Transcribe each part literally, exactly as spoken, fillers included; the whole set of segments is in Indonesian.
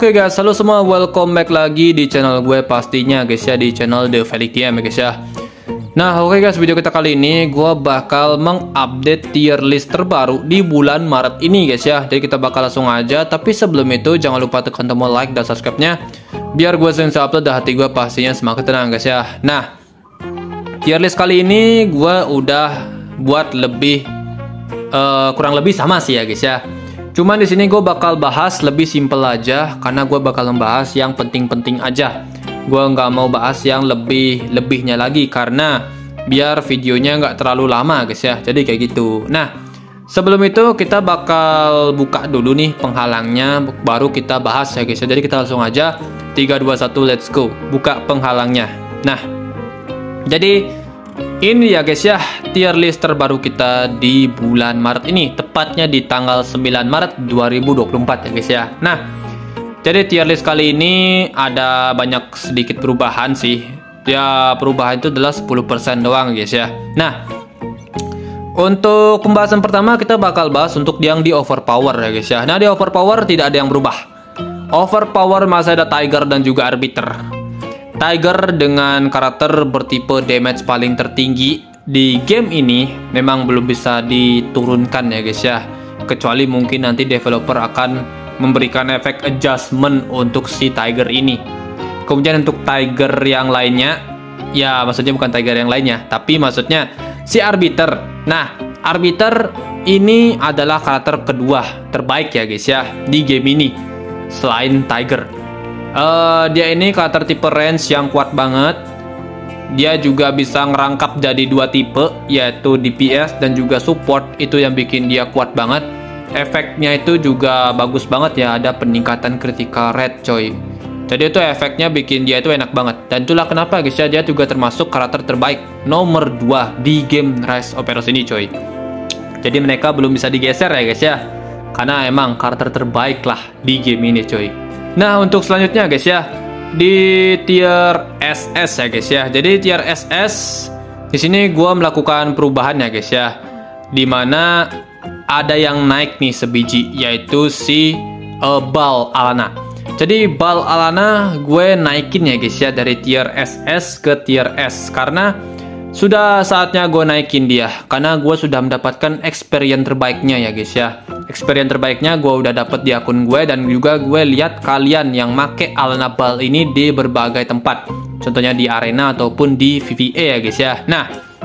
Oke guys, halo semua, welcome back lagi di channel gue pastinya guys ya, di channel The Valid Game ya guys ya. Nah oke guys, video kita kali ini gue bakal mengupdate tier list terbaru di bulan Maret ini guys ya. Jadi kita bakal langsung aja, tapi sebelum itu jangan lupa tekan tombol like dan subscribe-nya biar gue sering upload dan hati gue pastinya semakin tenang guys ya. Nah, tier list kali ini gue udah buat lebih uh, kurang lebih sama sih ya guys ya. Cuman di sini gue bakal bahas lebih simple aja, karena gue bakal membahas yang penting-penting aja. Gue nggak mau bahas yang lebih-lebihnya lagi, karena biar videonya nggak terlalu lama guys ya. Jadi kayak gitu. Nah, sebelum itu kita bakal buka dulu nih penghalangnya, baru kita bahas ya guys ya. Jadi kita langsung aja tiga dua satu let's go. Buka penghalangnya. Nah, jadi ini ya guys ya, tier list terbaru kita di bulan Maret ini, tepatnya di tanggal sembilan Maret dua ribu dua puluh empat ya guys ya. Nah, jadi tier list kali ini ada banyak sedikit perubahan sih. Ya, perubahan itu adalah sepuluh persen doang guys ya. Nah, untuk pembahasan pertama kita bakal bahas untuk yang di overpower ya guys ya. Nah, di overpower tidak ada yang berubah. Overpower masih ada Tiger dan juga Arbiter. Tiger dengan karakter bertipe damage paling tertinggi di game ini memang belum bisa diturunkan ya guys ya. Kecuali mungkin nanti developer akan memberikan efek adjustment untuk si Tiger ini. Kemudian untuk Tiger yang lainnya, ya maksudnya bukan Tiger yang lainnya, tapi maksudnya si Arbiter. Nah, Arbiter ini adalah karakter kedua terbaik ya guys ya di game ini selain Tiger. Uh, dia ini karakter tipe range yang kuat banget. Dia juga bisa ngerangkap jadi dua tipe, yaitu D P S dan juga support. Itu yang bikin dia kuat banget. Efeknya itu juga bagus banget ya, ada peningkatan critical rate coy. Jadi itu efeknya bikin dia itu enak banget. Dan itulah kenapa guys ya, dia juga termasuk karakter terbaik nomor dua di game Rise of Heroes ini coy. Jadi mereka belum bisa digeser ya guys ya, karena emang karakter terbaik lah di game ini coy. Nah, untuk selanjutnya guys ya, di tier S S ya guys ya. Jadi tier S S di sini gue melakukan perubahan ya guys ya, dimana ada yang naik nih sebiji, yaitu si uh, Bal Alana. Jadi Bal Alana gue naikin ya guys ya dari tier S S ke tier S, karena sudah saatnya gue naikin dia, karena gue sudah mendapatkan experience terbaiknya ya guys ya. Experience terbaiknya gue udah dapet di akun gue, dan juga gue lihat kalian yang make Alana Bal ini di berbagai tempat, contohnya di arena ataupun di V V E ya guys ya. Nah,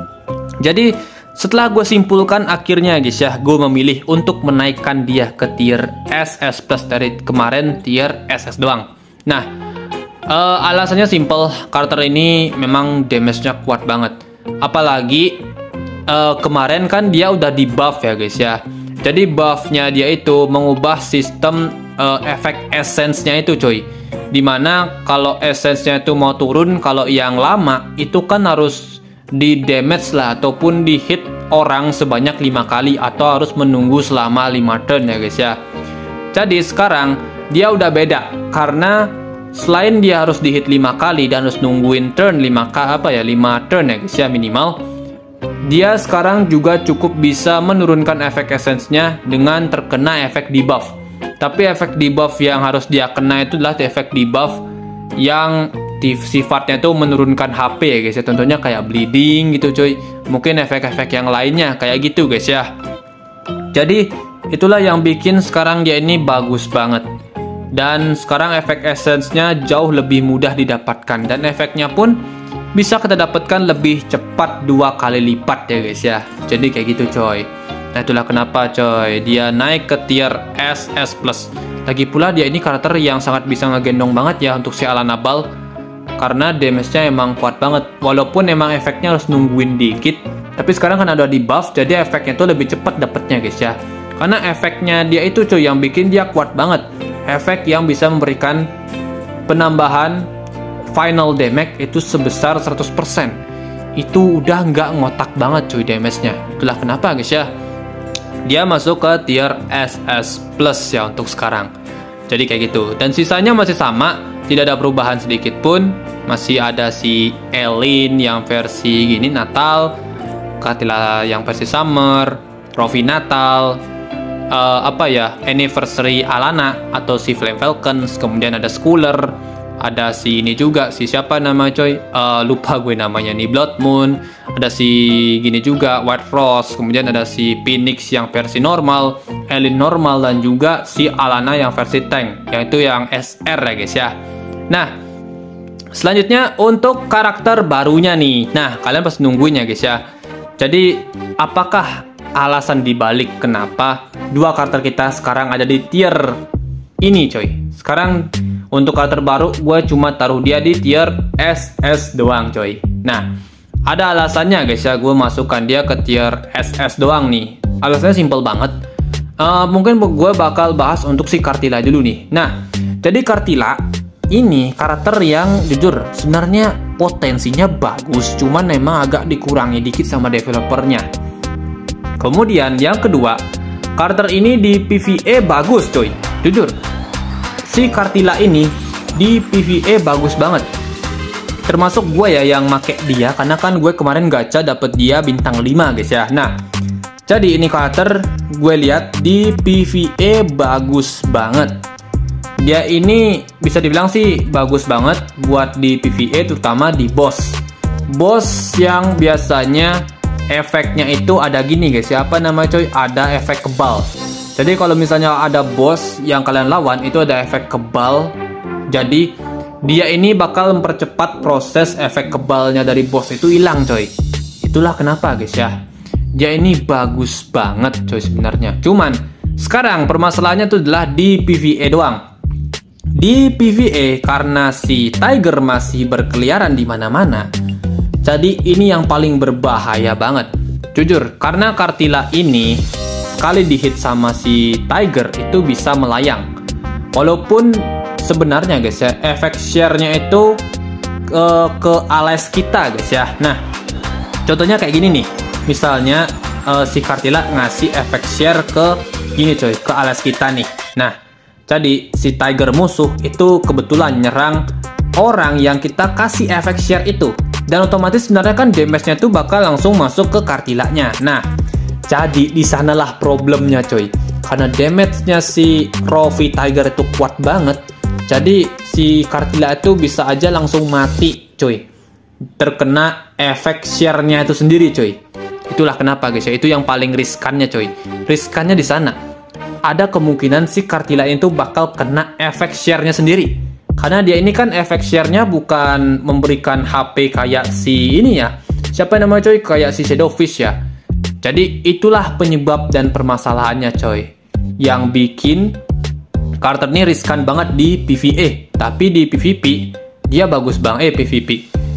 jadi setelah gue simpulkan akhirnya guys ya, gue memilih untuk menaikkan dia ke tier S S plus dari kemarin tier S S doang. Nah, uh, alasannya simple, karakter ini memang damage-nya kuat banget. Apalagi uh, kemarin kan dia udah di buff ya guys ya. Jadi buffnya dia itu mengubah sistem uh, efek essence-nya itu coy. Dimana kalau essence-nya itu mau turun, kalau yang lama itu kan harus di damage lah, ataupun di hit orang sebanyak lima kali, atau harus menunggu selama lima turn ya guys ya. Jadi sekarang dia udah beda, karena selain dia harus di hit lima kali dan harus nungguin turn lima kali, apa ya, lima turn ya guys ya minimal, dia sekarang juga cukup bisa menurunkan efek essence-nya dengan terkena efek debuff. Tapi efek debuff yang harus dia kena itu adalah efek debuff yang sifatnya itu menurunkan H P ya guys ya. Contohnya kayak bleeding gitu coy. Mungkin efek-efek yang lainnya kayak gitu guys ya. Jadi itulah yang bikin sekarang dia ini bagus banget. Dan sekarang efek essence-nya jauh lebih mudah didapatkan, dan efeknya pun bisa kita dapatkan lebih cepat dua kali lipat ya guys ya. Jadi kayak gitu coy. Nah, itulah kenapa coy dia naik ke tier S S plus. Lagi pula dia ini karakter yang sangat bisa ngegendong banget ya untuk si Alana Bal, karena damage-nya emang kuat banget. Walaupun emang efeknya harus nungguin dikit, tapi sekarang kan ada di buff, jadi efeknya tuh lebih cepat dapetnya guys ya. Karena efeknya dia itu coy yang bikin dia kuat banget. Efek yang bisa memberikan penambahan final damage itu sebesar seratus persen. Itu udah nggak ngotak banget cuy damage-nya. Itulah kenapa guys ya, dia masuk ke tier S S plus ya untuk sekarang. Jadi kayak gitu. Dan sisanya masih sama, tidak ada perubahan sedikit pun. Masih ada si Elin yang versi gini Natal, Katila yang versi Summer, Rovi Natal, uh, apa ya, anniversary Alana atau si Flame Falcons, kemudian ada Schooler, ada si ini juga, si siapa nama coy, uh, lupa gue namanya nih, Blood Moon, ada si gini juga White Frost, kemudian ada si Phoenix yang versi normal, Elin normal, dan juga si Alana yang versi tank, yaitu yang S R ya guys ya. Nah, selanjutnya untuk karakter barunya nih. Nah, kalian pasti nungguin ya guys ya. Jadi, apakah alasan dibalik kenapa dua karakter kita sekarang ada di tier ini coy? Sekarang untuk karakter baru gue cuma taruh dia di tier S S doang coy. Nah, ada alasannya guys ya, gue masukkan dia ke tier S S doang nih. Alasannya simple banget. uh, Mungkin gue bakal bahas untuk si Kartila dulu nih. Nah, jadi Kartila ini karakter yang jujur sebenarnya potensinya bagus, cuman memang agak dikurangi dikit sama developernya. Kemudian yang kedua, karakter ini di P V E bagus coy. Jujur, si Kartila ini di P V E bagus banget. Termasuk gue ya yang make dia, karena kan gue kemarin gacha dapet dia bintang lima guys ya. Nah, jadi ini karakter gue lihat di P V E bagus banget. Dia ini bisa dibilang sih bagus banget buat di P V E, terutama di boss. Boss yang biasanya efeknya itu ada gini guys ya, apa nama coy, ada efek kebal. Jadi kalau misalnya ada boss yang kalian lawan itu ada efek kebal, jadi dia ini bakal mempercepat proses efek kebalnya dari boss itu hilang coy. Itulah kenapa guys ya, dia ini bagus banget coy sebenarnya. Cuman sekarang permasalahannya itu adalah di P V E doang. Di P V E karena si Tiger masih berkeliaran di mana-mana, jadi ini yang paling berbahaya banget. Jujur, karena Kartila ini sekali dihit sama si Tiger itu bisa melayang. Walaupun sebenarnya guys ya, efek share-nya itu ke, ke alas kita guys ya. Nah, contohnya kayak gini nih. Misalnya uh, si Kartila ngasih efek share ke gini coy, ke alas kita nih. Nah, jadi si Tiger musuh itu kebetulan nyerang orang yang kita kasih efek share itu. Dan otomatis sebenarnya kan damage-nya tuh bakal langsung masuk ke Kartilanya. Nah, jadi di sanalah problemnya coy. Karena damage-nya si Rovi Tiger itu kuat banget, jadi si Kartila itu bisa aja langsung mati coy, terkena efek share-nya itu sendiri coy. Itulah kenapa guys ya, itu yang paling riskannya coy. Riskannya di sana. Ada kemungkinan si Kartila itu bakal kena efek share-nya sendiri. Karena dia ini kan efek share-nya bukan memberikan H P kayak si ini ya. Siapa namanya coy? Kayak si Shadowfish ya. Jadi itulah penyebab dan permasalahannya coy, yang bikin karakter ini riskan banget di P V E. Tapi di P V P dia bagus banget. Eh P V P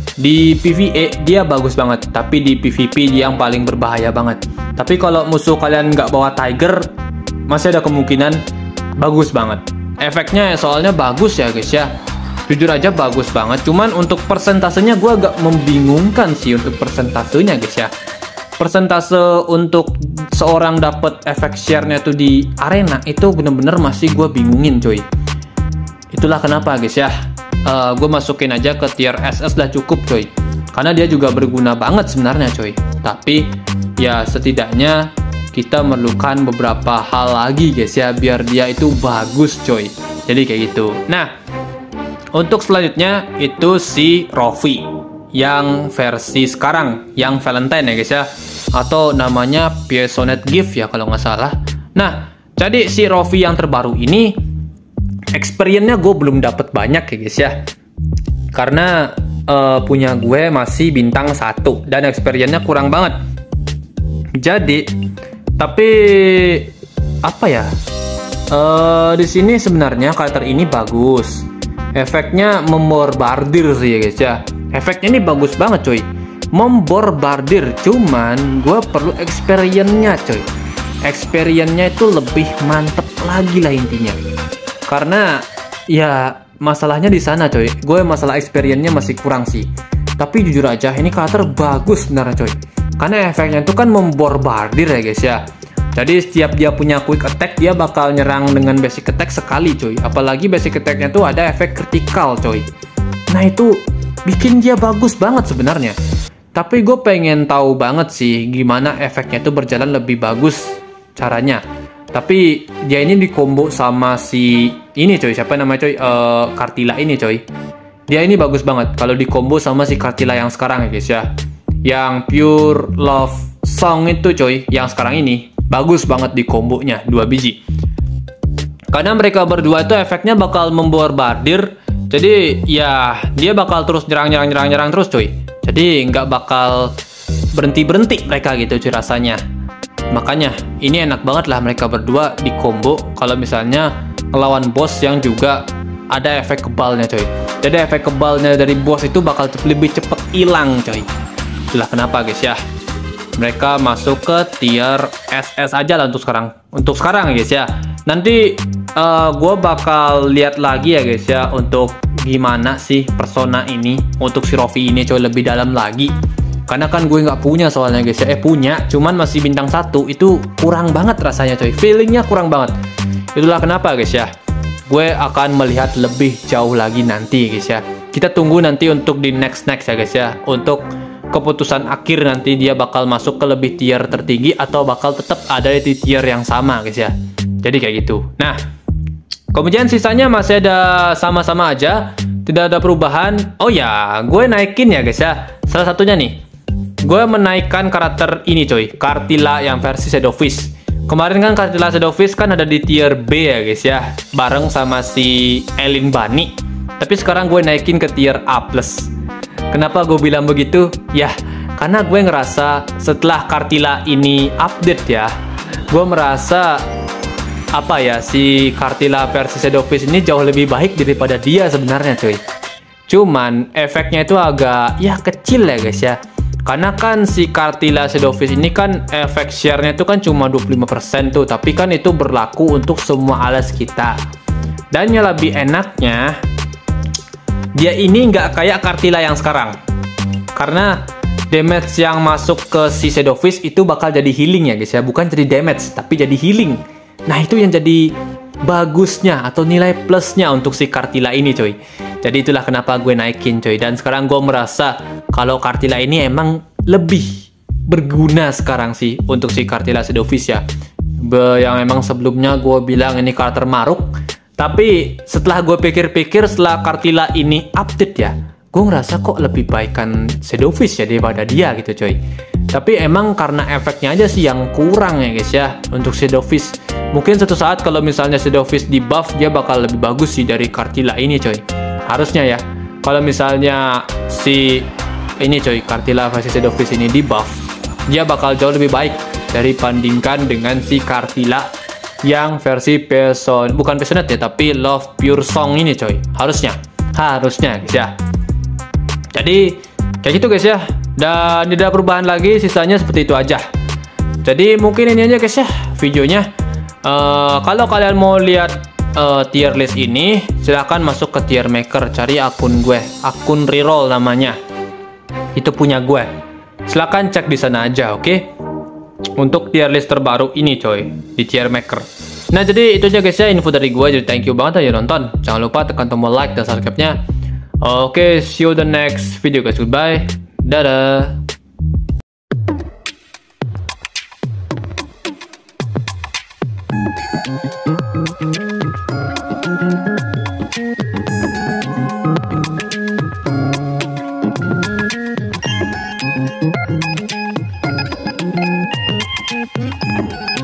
di P V E dia bagus banget, tapi di P V P dia yang paling berbahaya banget. Tapi kalau musuh kalian nggak bawa Tiger, masih ada kemungkinan bagus banget. Efeknya soalnya bagus ya guys ya. Jujur aja bagus banget. Cuman untuk persentasenya gue agak membingungkan sih untuk persentasenya guys ya. Persentase untuk seorang dapat efek share-nya tuh di arena itu bener-bener masih gue bingungin coy. Itulah kenapa guys ya, uh, gue masukin aja ke tier S S lah cukup coy. Karena dia juga berguna banget sebenarnya coy. Tapi ya setidaknya kita memerlukan beberapa hal lagi guys ya, biar dia itu bagus coy. Jadi kayak gitu. Nah, untuk selanjutnya itu si Rovi yang versi sekarang, yang Valentine ya guys ya, atau namanya Passionate Gift ya kalau nggak salah. Nah, jadi si Rovi yang terbaru ini experience-nya gue belum dapet banyak ya guys ya, karena uh, punya gue masih bintang satu dan experience-nya kurang banget. Jadi tapi apa ya, uh, di sini sebenarnya karakter ini bagus. Efeknya memborbardir sih ya guys ya. Efeknya ini bagus banget coy, memborbardir. Cuman gue perlu experience-nya coy. Experience-nya itu lebih mantep lagi lah intinya. Karena ya masalahnya di sana coy. Gue masalah experience-nya masih kurang sih. Tapi jujur aja ini karakter bagus sebenarnya coy. Karena efeknya itu kan memborbardir ya guys ya. Jadi setiap dia punya quick attack, dia bakal nyerang dengan basic attack sekali coy. Apalagi basic attack-nya tuh ada efek kritikal coy. Nah itu bikin dia bagus banget sebenarnya. Tapi gue pengen tahu banget sih gimana efeknya itu berjalan lebih bagus caranya. Tapi dia ini di combo sama si ini coy, siapa namanya coy? Uh, Kartila ini coy. Dia ini bagus banget kalau di combo sama si Kartila yang sekarang ya guys ya. Yang Pure Love Song itu coy, yang sekarang ini bagus banget di kombonya dua biji. Karena mereka berdua itu efeknya bakal memborbardir. Jadi ya dia bakal terus nyerang-nyerang-nyerang-nyerang terus coy. Jadi nggak bakal berhenti-berhenti mereka gitu cuy rasanya. Makanya ini enak banget lah mereka berdua di combo kalau misalnya ngelawan boss yang juga ada efek kebalnya coy. Jadi efek kebalnya dari boss itu bakal lebih cepet hilang coy. Itulah kenapa guys ya. Mereka masuk ke tier S S aja lah untuk sekarang. Untuk sekarang guys ya. Nanti uh, gue bakal lihat lagi ya guys ya untuk gimana sih persona ini untuk si Rofi ini coy lebih dalam lagi. Karena kan gue nggak punya soalnya guys ya. Eh punya, cuman masih bintang satu. Itu kurang banget rasanya coy. Feelingnya kurang banget. Itulah kenapa guys ya. Gue akan melihat lebih jauh lagi nanti guys ya. Kita tunggu nanti untuk di next next ya guys ya. Untuk keputusan akhir nanti dia bakal masuk ke lebih tier tertinggi atau bakal tetap ada di tier yang sama guys ya. Jadi kayak gitu. Nah, kemudian sisanya masih ada sama-sama aja, tidak ada perubahan. Oh ya, gue naikin ya guys ya. Salah satunya nih, gue menaikkan karakter ini coy, Kartila yang versi Shadowfish. Kemarin kan Kartila Shadowfish kan ada di tier B ya guys ya, bareng sama si Elin Bunny. Tapi sekarang gue naikin ke tier A plus. Kenapa gue bilang begitu? Ya, karena gue ngerasa setelah Kartila ini update ya, gue merasa apa ya, si Kartila versi Shadowfish ini jauh lebih baik daripada dia sebenarnya cuy. Cuman efeknya itu agak ya kecil ya guys ya. Karena kan si Kartila Shadowfish ini kan efek share-nya itu kan cuma dua puluh lima persen tuh, tapi kan itu berlaku untuk semua alas kita. Dan yang lebih enaknya, dia ini nggak kayak Kartila yang sekarang. Karena damage yang masuk ke si Shadowfish itu bakal jadi healing ya guys ya, bukan jadi damage tapi jadi healing. Nah itu yang jadi bagusnya atau nilai plusnya untuk si Kartila ini coy. Jadi itulah kenapa gue naikin coy. Dan sekarang gue merasa kalau Kartila ini emang lebih berguna sekarang sih untuk si Kartila Shadowfish ya. Be yang emang sebelumnya gue bilang ini karakter maruk. Tapi setelah gue pikir-pikir, setelah Kartila ini update ya, gue ngerasa kok lebih baikkan Shadowfish ya daripada dia gitu coy. Tapi emang karena efeknya aja sih yang kurang ya guys ya untuk Shadowfish. Mungkin suatu saat kalau misalnya Shadowfish di buff, dia bakal lebih bagus sih dari Kartila ini coy. Harusnya ya. Kalau misalnya si ini coy, Kartila versi Shadowfish ini di buff, dia bakal jauh lebih baik dibandingkan dengan si Kartila yang versi person, bukan passionate ya, tapi Love Pure Song ini coy. Harusnya, harusnya guys ya. Jadi kayak gitu guys ya. Dan tidak ada perubahan lagi, sisanya seperti itu aja. Jadi mungkin ini aja guys ya videonya. Uh, kalau kalian mau lihat uh, tier list ini, silahkan masuk ke tier maker, cari akun gue, akun reroll namanya. Itu punya gue. Silahkan cek di sana aja, oke? Okay? Untuk tier list terbaru ini coy, di tier maker. Nah jadi itu aja guys ya info dari gue. Jadi thank you banget ya nonton. Jangan lupa tekan tombol like dan subscribe-nya. Oke, okay, see you the next video guys. Goodbye. Dadah. Thank you.